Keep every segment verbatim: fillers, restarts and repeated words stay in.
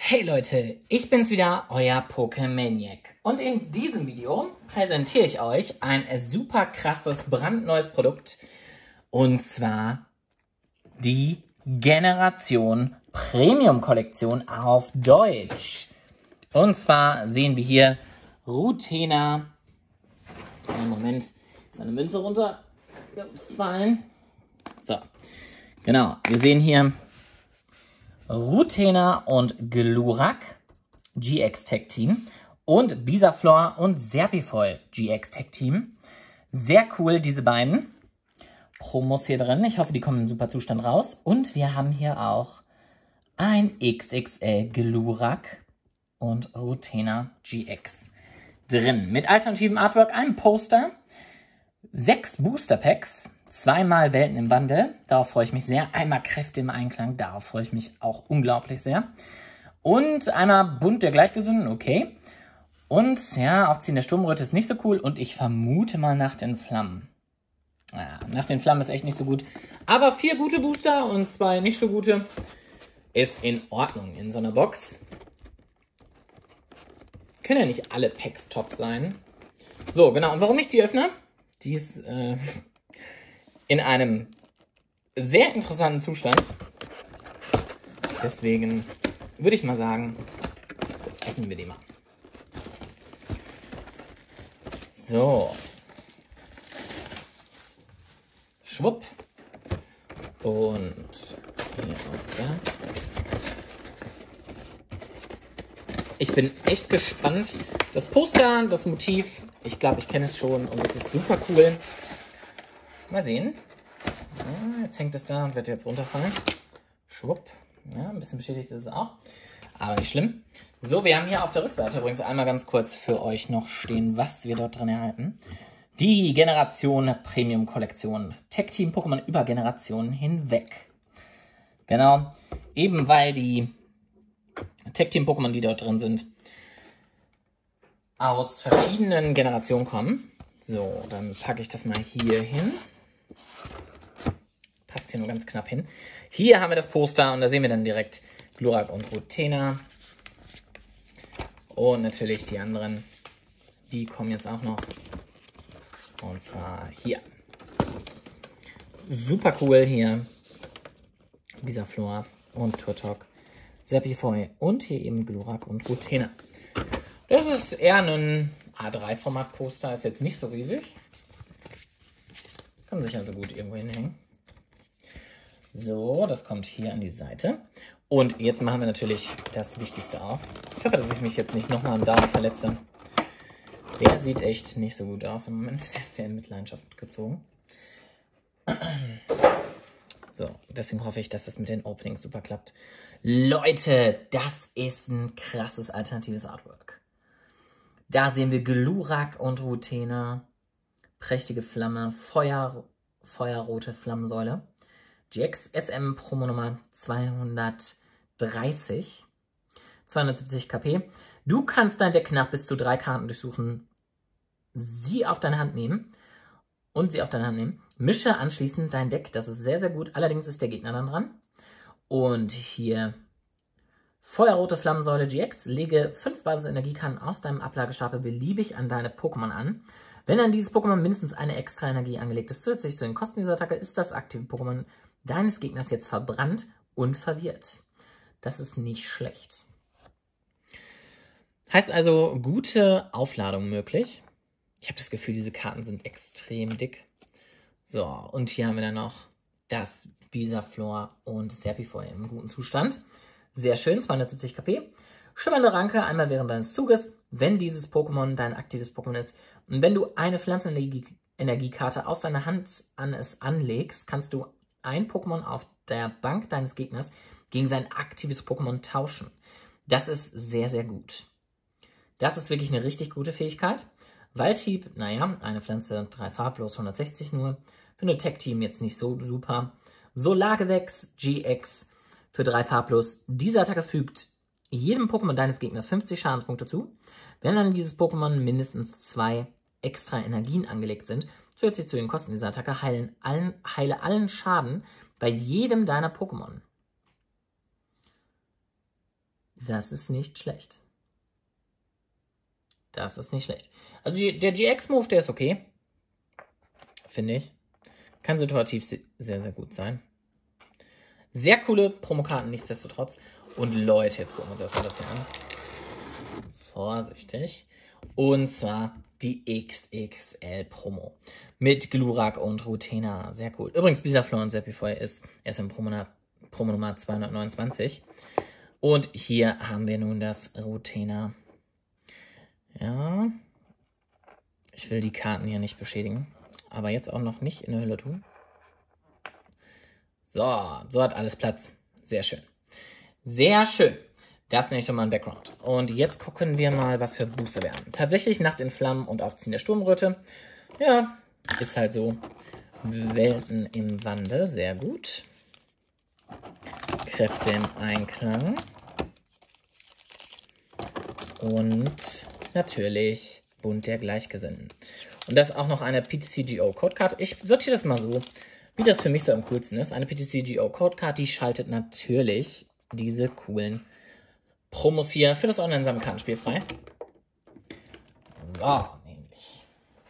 Hey Leute, ich bin's wieder, euer Pokemaniac. Und in diesem Video präsentiere ich euch ein super krasses, brandneues Produkt. Und zwar die Generation Premium Kollektion auf Deutsch. Und zwar sehen wir hier Rutena. Einen Moment, ist eine Münze runtergefallen. So, genau, wir sehen hier Rutena und Glurak G X Tech Team und Bisaflor und Serpifoll G X Tech Team. Sehr cool, diese beiden Promos hier drin. Ich hoffe, die kommen in super Zustand raus. Und wir haben hier auch ein X X L Glurak und Rutena G X drin. Mit alternativem Artwork, einem Poster, sechs Booster Packs, zweimal Welten im Wandel, darauf freue ich mich sehr. Einmal Kräfte im Einklang, darauf freue ich mich auch unglaublich sehr. Und einmal Bund der Gleichgesinnten, okay. Und ja, Aufziehen der Sturmröte ist nicht so cool und ich vermute mal nach den Flammen. Ja, nach den Flammen ist echt nicht so gut. Aber vier gute Booster und zwei nicht so gute ist in Ordnung in so einer Box. Können ja nicht alle Packs top sein. So, genau. Und warum ich die öffne? Die ist äh, in einem sehr interessanten Zustand. Deswegen würde ich mal sagen, öffnen wir die mal. So. Schwupp. Und hier und da. Ich bin echt gespannt. Das Poster, das Motiv, ich glaube, ich kenne es schon und es ist super cool. Mal sehen. Ja, jetzt hängt es da und wird jetzt runterfallen. Schwupp. Ja, ein bisschen beschädigt ist es auch. Aber nicht schlimm. So, wir haben hier auf der Rückseite übrigens einmal ganz kurz für euch noch stehen, was wir dort drin erhalten. Die Generation Premium Kollektion. Tech Team Pokémon über Generationen hinweg. Genau. Eben weil die Tech Team Pokémon, die dort drin sind, aus verschiedenen Generationen kommen. So, dann packe ich das mal hier hin. Passt hier nur ganz knapp hin. Hier haben wir das Poster und da sehen wir dann direkt Glurak und Rutena. Und natürlich die anderen, die kommen jetzt auch noch. Und zwar hier. Super cool hier. Bisaflor und Turtok, Serpifoll und hier eben Glurak und Rutena. Das ist eher ein A drei Format Poster, ist jetzt nicht so riesig. Kann sich also gut irgendwo hinhängen. So, das kommt hier an die Seite. Und jetzt machen wir natürlich das Wichtigste auf. Ich hoffe, dass ich mich jetzt nicht nochmal am Darm verletze. Der sieht echt nicht so gut aus im Moment. Der ist sehr in Mitleidenschaft gezogen. So, deswegen hoffe ich, dass das mit den Openings super klappt. Leute, das ist ein krasses alternatives Artwork. Da sehen wir Glurak und Rutena. Prächtige Flamme, Feuer, feuerrote Flammensäule. G X S M Promo Nummer zweihundertdreißig. zweihundertsiebzig K P. Du kannst dein Deck nach bis zu drei Karten durchsuchen, sie auf deine Hand nehmen und sie auf deine Hand nehmen. Mische anschließend dein Deck, das ist sehr, sehr gut. Allerdings ist der Gegner dann dran. Und hier Feuerrote Flammensäule G X. Lege fünf Basis-Energiekarten aus deinem Ablagestapel beliebig an deine Pokémon an. Wenn an dieses Pokémon mindestens eine extra Energie angelegt ist, zusätzlich zu den Kosten dieser Attacke, ist das aktive Pokémon deines Gegners jetzt verbrannt und verwirrt. Das ist nicht schlecht. Heißt also, gute Aufladung möglich. Ich habe das Gefühl, diese Karten sind extrem dick. So, und hier haben wir dann noch das Bisaflor und Serpifoll im guten Zustand. Sehr schön, zweihundertsiebzig K P. Schimmernde Ranke, einmal während deines Zuges, wenn dieses Pokémon dein aktives Pokémon ist. Und wenn du eine Pflanzenenergiekarte aus deiner Hand an es anlegst, kannst du ein Pokémon auf der Bank deines Gegners gegen sein aktives Pokémon tauschen. Das ist sehr, sehr gut. Das ist wirklich eine richtig gute Fähigkeit. Waldhieb, naja, eine Pflanze, drei farblos, hundertsechzig nur. Für eine Tech-Team jetzt nicht so super. Solargewächs G X für drei farblos. Diese Attacke fügt jedem Pokémon deines Gegners fünfzig Schadenspunkte zu. Wenn an dieses Pokémon mindestens zwei extra Energien angelegt sind, zusätzlich zu den Kosten dieser Attacke, heilen allen, heile allen Schaden bei jedem deiner Pokémon. Das ist nicht schlecht. Das ist nicht schlecht. Also die, der G X-Move, der ist okay. Finde ich. Kann situativ sehr, sehr gut sein. Sehr coole Promokarten nichtsdestotrotz. Und Leute, jetzt gucken wir uns erstmal das hier an. Vorsichtig. Und zwar die X X L-Promo. Mit Glurak und Rutena. Sehr cool. Übrigens, Bisaflor und Serpifoy ist erst im Promo, Promo Nummer zweihundertneunundzwanzig. Und hier haben wir nun das Rutena. Ja. Ich will die Karten hier nicht beschädigen. Aber jetzt auch noch nicht in der Hülle tun. So, so hat alles Platz. Sehr schön. Sehr schön. Das nenne ich doch mal ein Background. Und jetzt gucken wir mal, was für Booster wir haben. Tatsächlich Nacht in Flammen und Aufziehen der Sturmröte. Ja, ist halt so. Welten im Wandel. Sehr gut. Kräfte im Einklang. Und natürlich Bund der Gleichgesinnten. Und das ist auch noch eine P T C G O Codecard. Ich sortiere das mal so, wie das für mich so am coolsten ist. Eine P T C G O Codecard, die schaltet natürlich diese coolen Promos hier für das Online-Sammelkartenspiel frei. So, nämlich.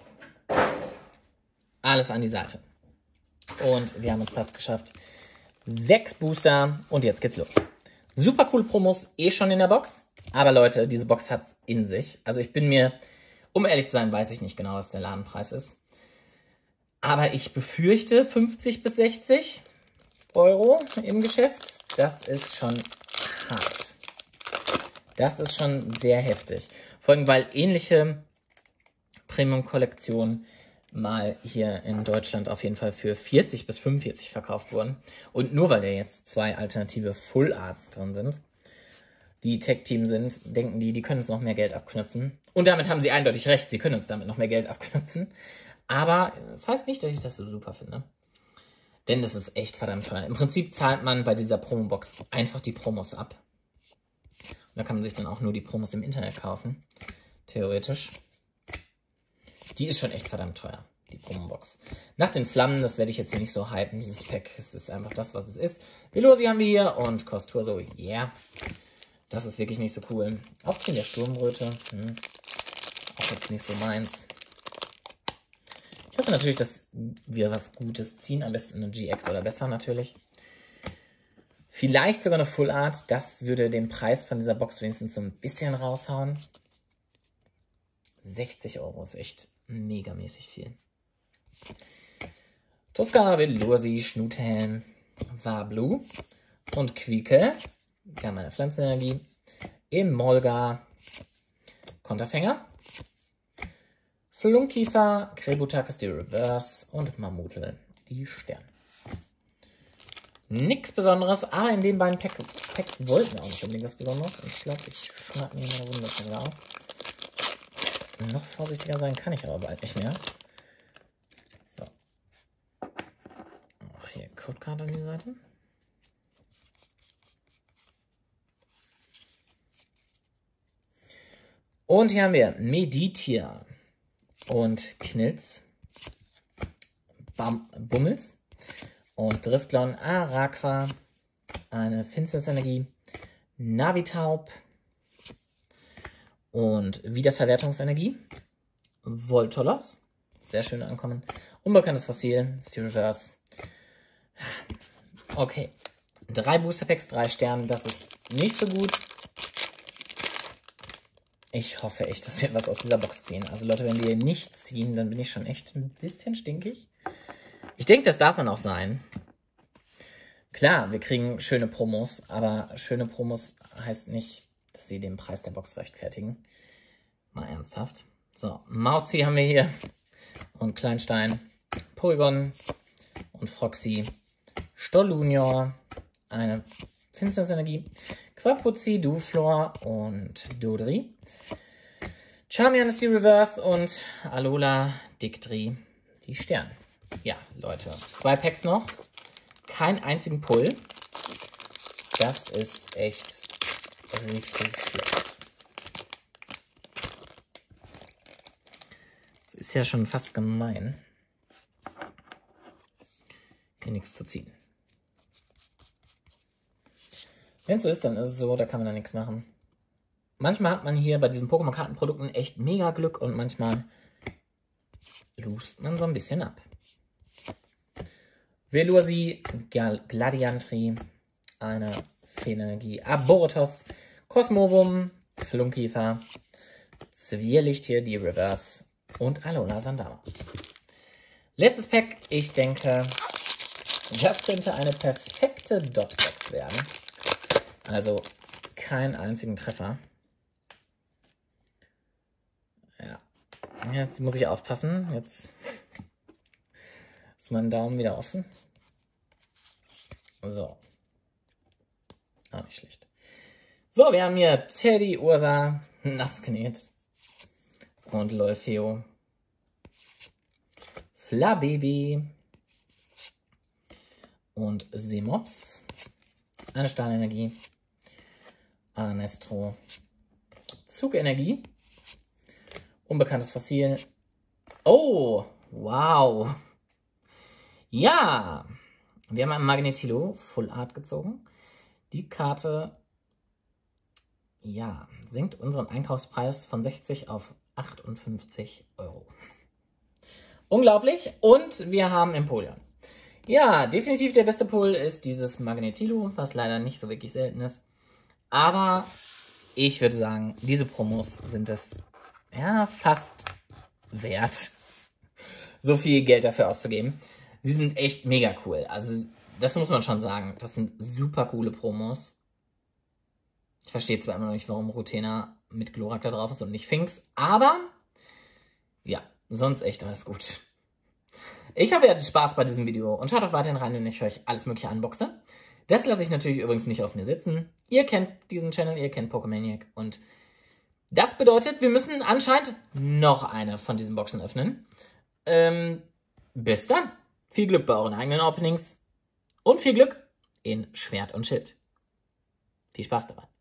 Alles an die Seite. Und wir haben uns Platz geschafft. Sechs Booster und jetzt geht's los. Super coole Promos, eh schon in der Box. Aber Leute, diese Box hat's in sich. Also ich bin mir, um ehrlich zu sein, weiß ich nicht genau, was der Ladenpreis ist. Aber ich befürchte fünfzig bis sechzig Euro im Geschäft. Das ist schon hart. Das ist schon sehr heftig. Vor allem, weil ähnliche Premium-Kollektionen mal hier in Deutschland auf jeden Fall für vierzig bis fünfundvierzig verkauft wurden. Und nur weil da jetzt zwei alternative Full Arts drin sind, die Tech-Team sind, denken die, die können uns noch mehr Geld abknüpfen. Und damit haben sie eindeutig recht, sie können uns damit noch mehr Geld abknüpfen. Aber das heißt nicht, dass ich das so super finde. Denn das ist echt verdammt teuer. Im Prinzip zahlt man bei dieser Promo-Box einfach die Promos ab. Und da kann man sich dann auch nur die Promos im Internet kaufen. Theoretisch. Die ist schon echt verdammt teuer, die Promo-Box. Nach den Flammen, das werde ich jetzt hier nicht so hypen, dieses Pack. Es ist einfach das, was es ist. Velosi haben wir hier und Kostur so, yeah. Das ist wirklich nicht so cool. Aufziehen der Sturmröte. Hm. Auch jetzt nicht so meins. Ich hoffe natürlich, dass wir was Gutes ziehen. Am besten eine G X oder besser natürlich. Vielleicht sogar eine Full Art. Das würde den Preis von dieser Box wenigstens so ein bisschen raushauen. sechzig Euro ist echt megamäßig viel. Tuska, Velosi, Schnuthelm, Wablu und Quieke. Wir haben eine Pflanzenenergie. Emolga, Konterfänger. Flunkiefer, Krebutakis, die Reverse und Mammutl, die Stern. Nichts Besonderes, aber in den beiden Pack Packs wollten wir auch nicht unbedingt was Besonderes. Ich glaube, ich schnapp mir meine Wunderfinger auf. Noch vorsichtiger sein kann ich aber bald nicht mehr. So. Auch hier Codecard an die Seite. Und hier haben wir Meditier und Knilz, Bam Bummels und Driftlon, Araqua, eine Finsternisenergie, Navitaub und Wiederverwertungsenergie, Voltolos, sehr schön ankommen, unbekanntes Fossil, ist die Reverse. Okay, drei Booster Packs, drei Sterne, das ist nicht so gut. Ich hoffe echt, dass wir was aus dieser Box ziehen. Also Leute, wenn wir nicht ziehen, dann bin ich schon echt ein bisschen stinkig. Ich denke, das darf man auch sein. Klar, wir kriegen schöne Promos, aber schöne Promos heißt nicht, dass sie den Preis der Box rechtfertigen. Mal ernsthaft. So, Mauzi haben wir hier und Kleinstein, Porygon und Froxy, Stollunior, eine Finsternisenergie, Quapuzzi, Duflor und Dodri. Charmian ist die Reverse und Alola, Dictri, die Stern. Ja, Leute, zwei Packs noch. Keinen einzigen Pull. Das ist echt richtig schlecht. Das ist ja schon fast gemein, hier nichts zu ziehen. Wenn es so ist, dann ist es so, da kann man da nichts machen. Manchmal hat man hier bei diesen Pokémon-Kartenprodukten echt mega Glück und manchmal lust man so ein bisschen ab. Veloursi, Gladiantri, eine Feenenergie, Aborotos, Cosmovum, Flunkiefer, Zwirlichttier, die Reverse und Alola Sandama. Letztes Pack, ich denke, das könnte eine perfekte Dotbox werden. Also keinen einzigen Treffer. Ja, jetzt muss ich aufpassen. Jetzt ist mein Daumen wieder offen. So. Auch nicht schlecht. So, wir haben hier Teddy, Ursa, Nasknet und Leufeo. Flababy und Semops. Eine Stahlenergie. Anestro. Zugenergie. Unbekanntes Fossil. Oh, wow. Ja, wir haben ein Magnetilo Full Art gezogen. Die Karte, ja, senkt unseren Einkaufspreis von sechzig auf achtundfünfzig Euro. Unglaublich. Und wir haben Empoleon. Ja, definitiv der beste Pull ist dieses Magnetilo, was leider nicht so wirklich selten ist. Aber ich würde sagen, diese Promos sind es ja fast wert, so viel Geld dafür auszugeben. Sie sind echt mega cool. Also das muss man schon sagen. Das sind super coole Promos. Ich verstehe zwar immer noch nicht, warum Rutena mit Glurak da drauf ist und nicht Finks, aber ja, sonst echt alles gut. Ich hoffe, ihr hattet Spaß bei diesem Video und schaut auch weiterhin rein, wenn ich euch alles mögliche unboxe. Das lasse ich natürlich übrigens nicht auf mir sitzen. Ihr kennt diesen Channel, ihr kennt Pokemaniac und das bedeutet, wir müssen anscheinend noch eine von diesen Boxen öffnen. Ähm, bis dann. Viel Glück bei euren eigenen Openings und viel Glück in Schwert und Schild. Viel Spaß dabei.